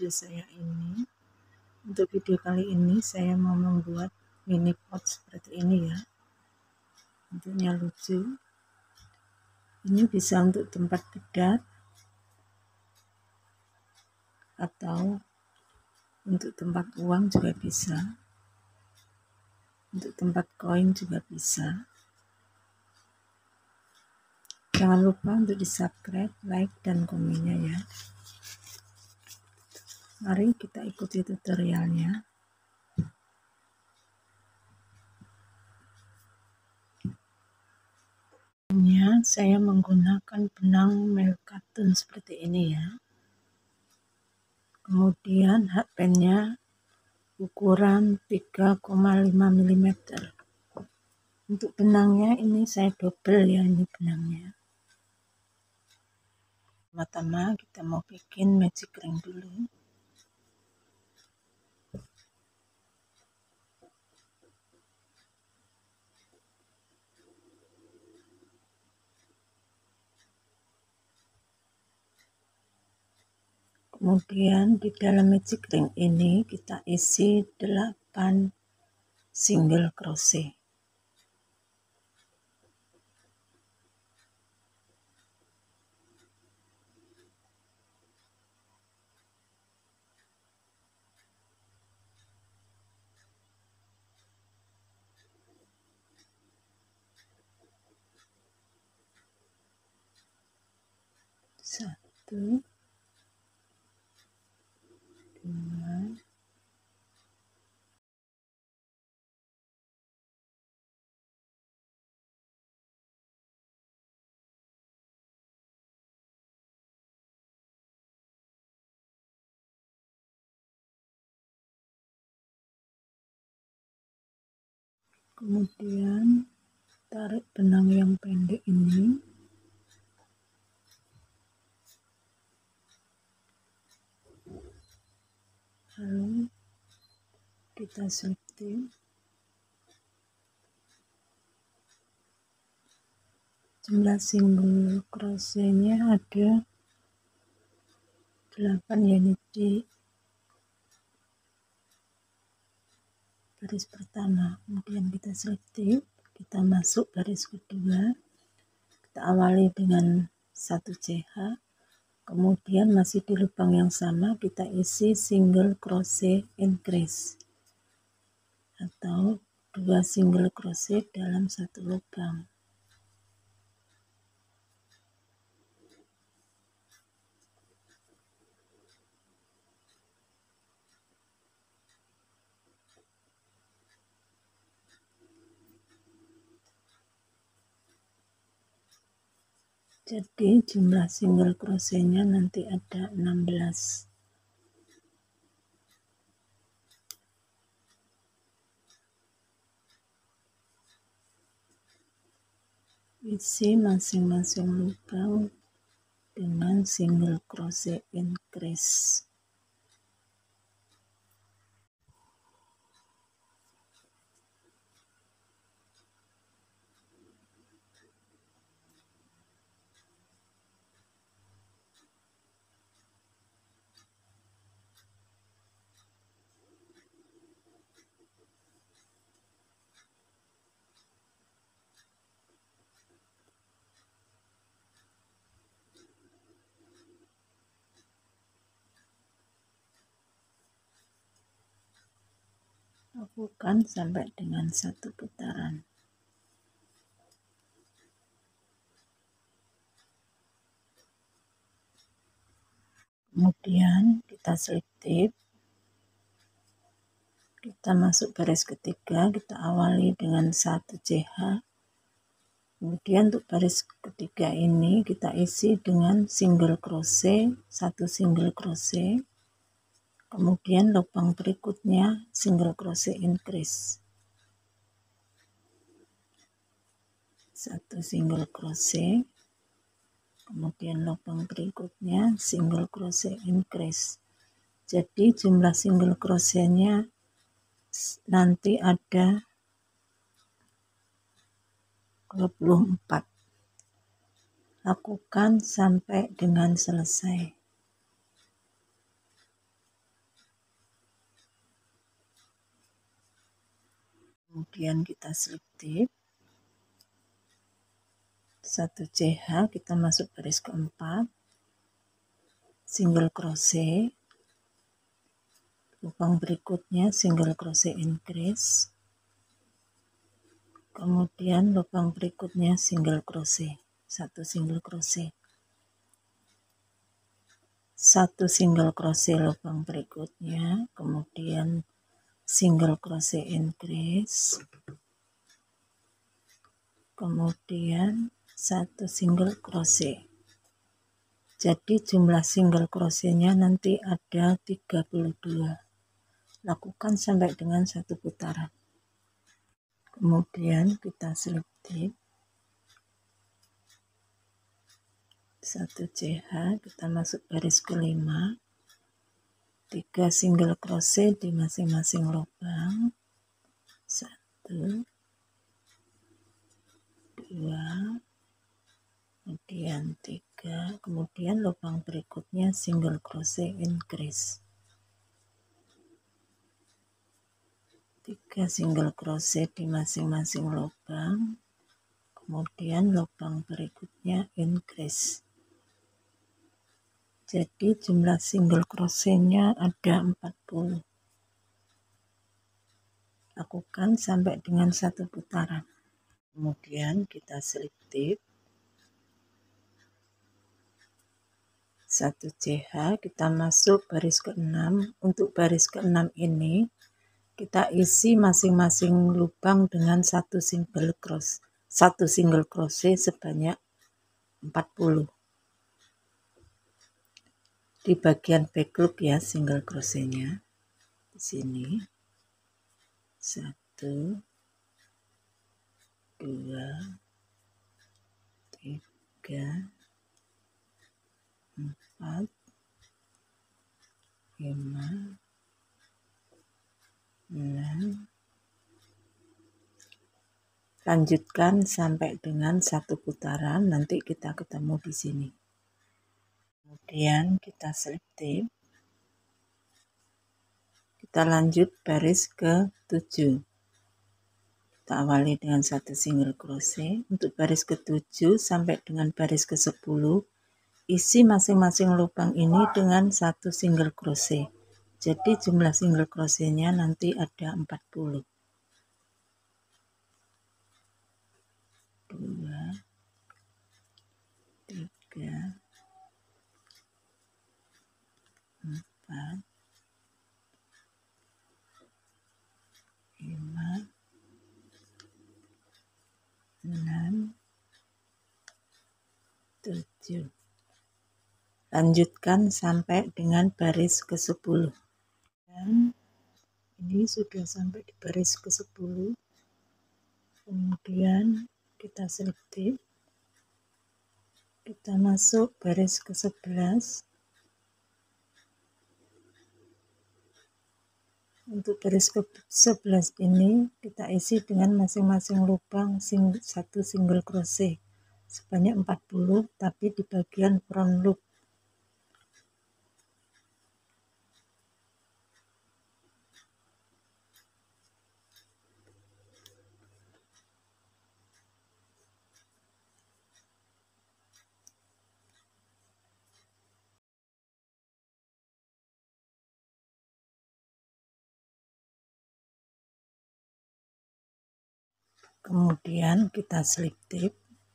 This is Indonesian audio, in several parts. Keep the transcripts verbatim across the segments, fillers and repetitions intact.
saya ini. Untuk video kali ini saya mau membuat mini pot seperti ini ya. Bentuknya lucu. Ini bisa untuk tempat bedak atau untuk tempat uang juga bisa. Untuk tempat koin juga bisa. Jangan lupa untuk di subscribe, like, dan komennya ya. Mari kita ikuti tutorialnya. Saya menggunakan benang milk cotton seperti ini ya. Kemudian hak pennya ukuran tiga koma lima milimeter. Untuk benangnya ini saya double ya, ini benangnya. Pertama-tama kita mau bikin magic ring dulu. Kemudian di dalam magic ring ini kita isi delapan single crochet. Satu, dua, kemudian tarik benang yang pendek ini, lalu kita selipin. Jumlah single crochetnya ada delapan ya, ini di baris pertama. Kemudian kita selipin, kita masuk baris kedua, kita awali dengan satu C H, kemudian masih di lubang yang sama kita isi single crochet increase atau dua single crochet dalam satu lubang. Jadi jumlah single crochetnya nanti ada enam belas. Isi masing-masing lubang dengan single crochet increase. Lakukan sampai dengan satu putaran. Kemudian kita selip, kita masuk baris ketiga, kita awali dengan satu C H. Kemudian untuk baris ketiga ini kita isi dengan single crochet, satu single crochet. Kemudian lubang berikutnya single crochet increase, satu single crochet, kemudian lubang berikutnya single crochet increase. Jadi jumlah single crochetnya nanti ada dua puluh empat. Lakukan sampai dengan selesai. kemudian kita slip tip, satu C H kita masuk baris keempat, single crochet, lubang berikutnya single crochet increase, kemudian lubang berikutnya single crochet, satu single crochet, satu single crochet lubang berikutnya, kemudian single crochet increase, kemudian satu single crochet. Jadi jumlah single crochetnya nanti ada tiga puluh dua. Lakukan sampai dengan satu putaran. Kemudian kita slip tip, satu C H kita masuk baris kelima, tiga single crochet di masing-masing lubang, satu, dua, kemudian tiga, kemudian lubang berikutnya single crochet increase, tiga single crochet di masing-masing lubang, kemudian lubang berikutnya increase. Jadi jumlah single crochetnya ada empat puluh. Lakukan sampai dengan satu putaran. Kemudian kita slip tip, satu C H kita masuk baris keenam. Untuk baris keenam ini kita isi masing-masing lubang dengan satu single crochet, satu single crochet sebanyak empat puluh. Di bagian back loop ya single crochetnya. Di sini satu, dua, tiga, empat, lima, enam. Lanjutkan sampai dengan satu putaran, nanti kita ketemu di sini. Kemudian kita slip tip, kita lanjut baris ke tujuh. Kita awali dengan satu single crochet. Untuk baris ke tujuh sampai dengan baris ke sepuluh, isi masing-masing lubang ini dengan satu single crochet. Jadi jumlah single crochetnya nanti ada empat puluh. dua, tiga, empat, lima, enam, tujuh. Lanjutkan sampai dengan baris ke sepuluh. Dan ini sudah sampai di baris ke sepuluh. Kemudian kita slip tip, kita masuk baris ke sebelas. Untuk baris ke sebelas ini kita isi dengan masing-masing lubang sing, satu single crochet sebanyak empat puluh, tapi di bagian front loop. Kemudian kita slip tip,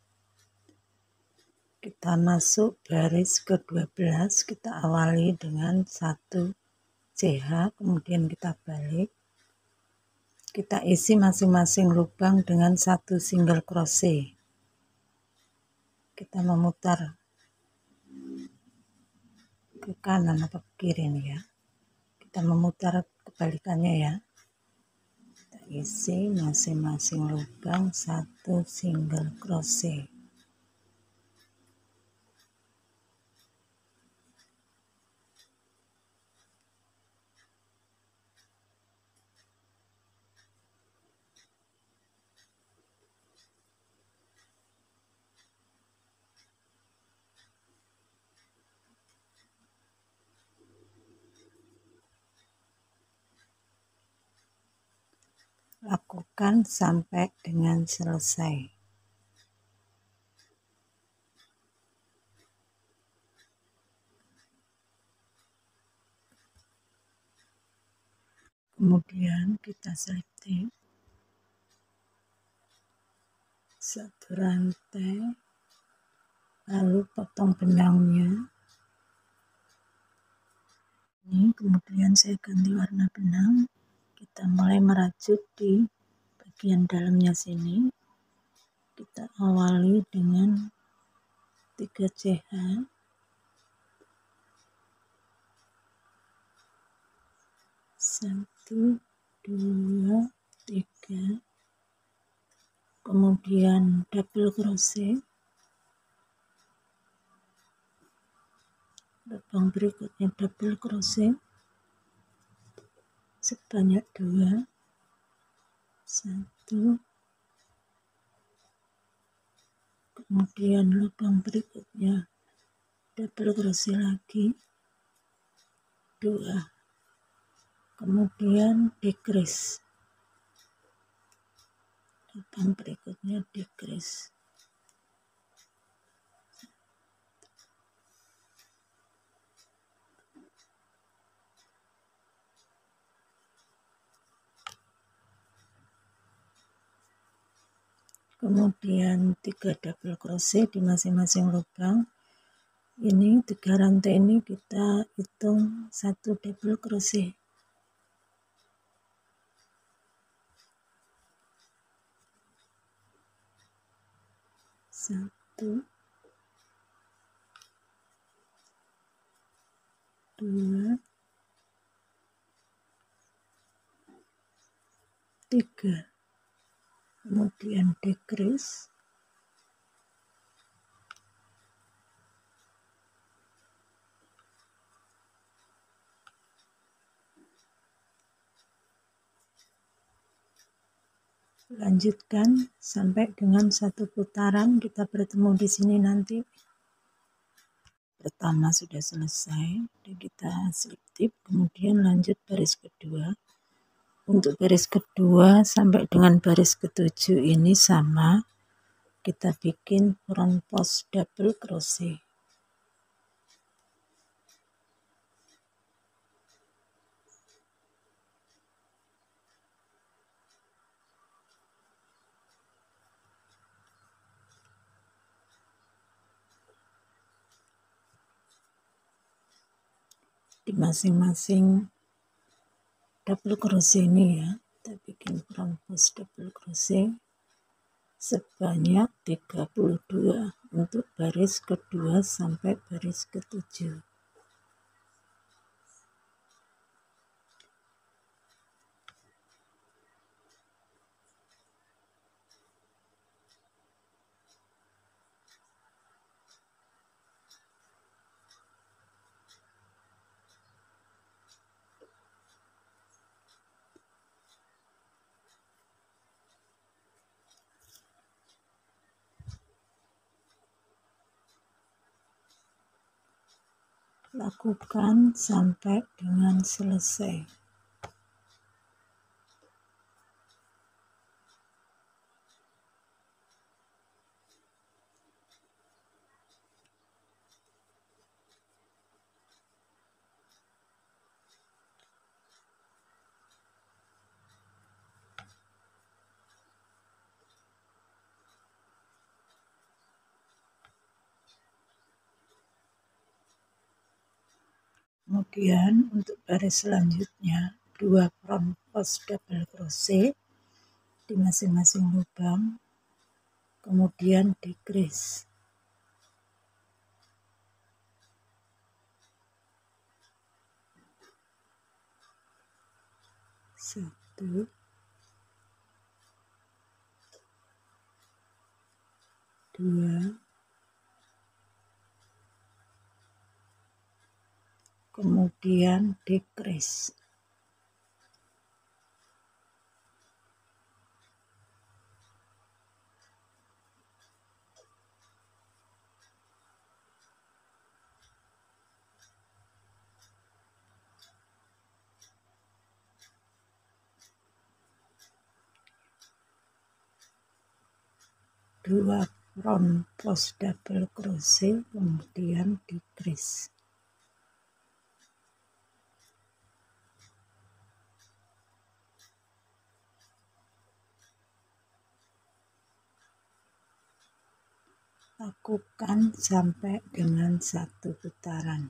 kita masuk baris ke dua belas, kita awali dengan satu C H, kemudian kita balik, kita isi masing-masing lubang dengan satu single crochet. Kita memutar ke kanan atau ke kiri nih ya, kita memutar kebalikannya ya. Isi masing-masing lubang satu single crochet. Lakukan sampai dengan selesai. Kemudian kita slip tape satu rantai, lalu potong benangnya. Ini kemudian saya ganti warna benang. Kita mulai merajut di bagian dalamnya sini. Kita awali dengan tiga C H. Satu, dua, tiga. Kemudian double crochet. Lubang berikutnya double crochet sebanyak dua. Satu. Kemudian lubang berikutnya double crochet lagi. Dua. Kemudian decrease. Lubang berikutnya decrease. Kemudian tiga double crochet di masing-masing lubang. Ini tiga rantai ini kita hitung satu double crochet. Satu, dua, tiga. Kemudian decrease. Lanjutkan sampai dengan satu putaran. Kita bertemu di sini nanti. Pertama sudah selesai, dan kita slip tip, kemudian lanjut baris kedua. Untuk baris kedua sampai dengan baris ketujuh ini sama, kita bikin front post double crochet. Di masing-masing double crochet ini ya, kita bikin front post double crochet sebanyak tiga puluh dua untuk baris kedua sampai baris ketujuh. Lakukan sampai dengan selesai. Kemudian untuk baris selanjutnya, dua front post double crochet di masing-masing lubang, kemudian decrease. Satu, dua, kemudian decrease. dua front post double crochet, kemudian decrease. Lakukan sampai dengan satu putaran.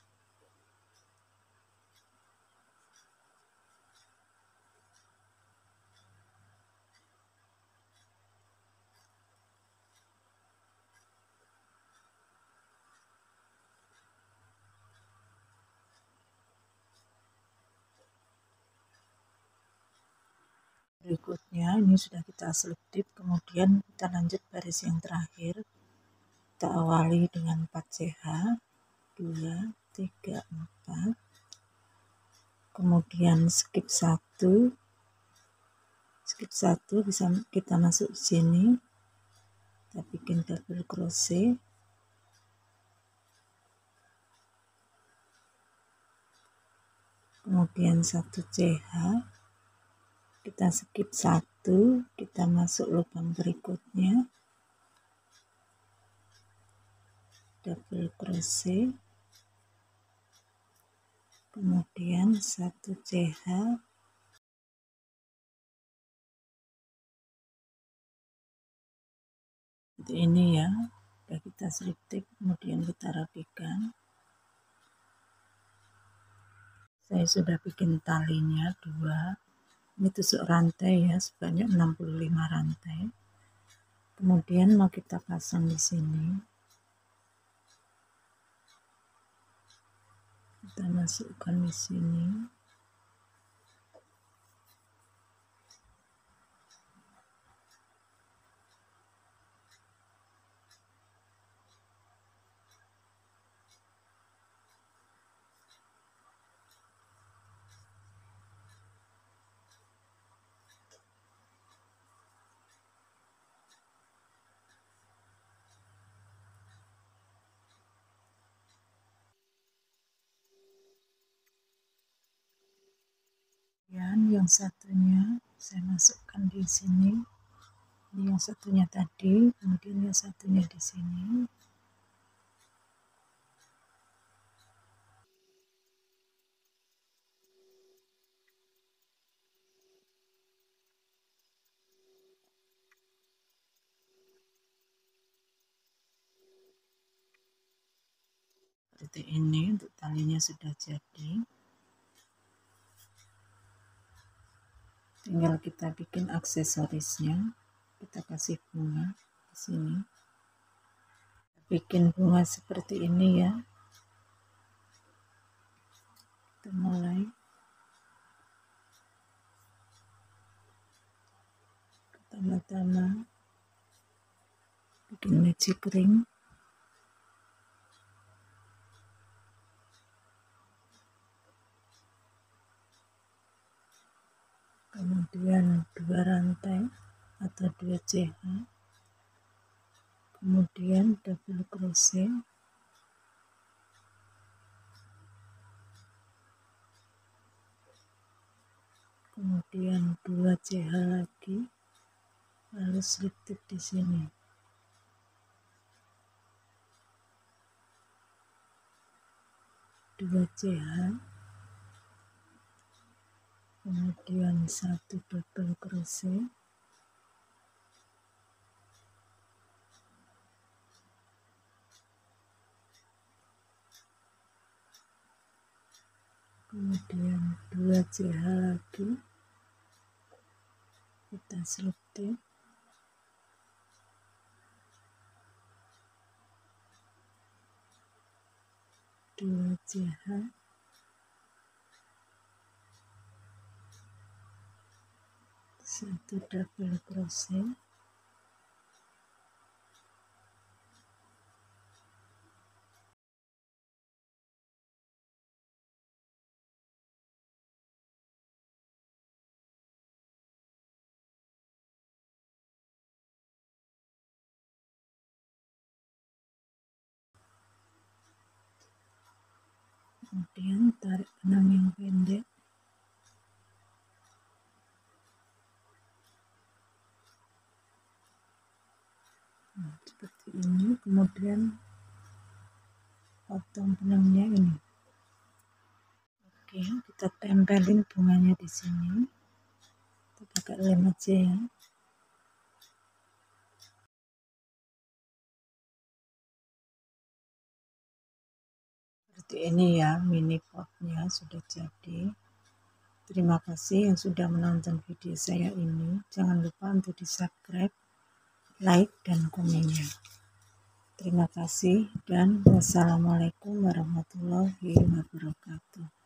Berikutnya ini sudah kita slip dip, kemudian kita lanjut baris yang terakhir. Kita awali dengan empat C H, dua, tiga, empat, kemudian skip satu, skip satu bisa kita masuk sini, kita bikin double crochet, kemudian satu C H, kita skip satu, kita masuk lubang berikutnya, double crochet, kemudian satu C H, seperti ini ya. Sudah kita slip dip, kemudian kita rapikan. Saya sudah bikin talinya dua, ini tusuk rantai ya, sebanyak enam puluh lima rantai. Kemudian mau kita pasang di sini, kita masukkan di sini. Dan yang satunya saya masukkan di sini. Ini yang satunya tadi, kemudian yang satunya di sini. Seperti ini untuk talinya sudah jadi. Tinggal kita bikin aksesorisnya. Kita kasih bunga di sini. Bikin bunga seperti ini ya. Kita mulai. Pertama-tama bikin magic ring. Kemudian dua rantai atau dua C H, kemudian double crochet, kemudian dua C H lagi, lalu slip dip di sini. Dua C H, kemudian satu double crochet, kemudian dua C H lagi, kita slip dip, dua C H, satu double crochet, kemudian tarik benang yang pendek, seperti ini, kemudian potong benangnya ini. Oke, kita tempelin bunganya di sini. Kita pakai lem aja ya. Seperti ini ya, mini potnya sudah jadi. Terima kasih yang sudah menonton video saya ini. Jangan lupa untuk di subscribe, like, dan komennya. Terima kasih dan wassalamualaikum warahmatullahi wabarakatuh.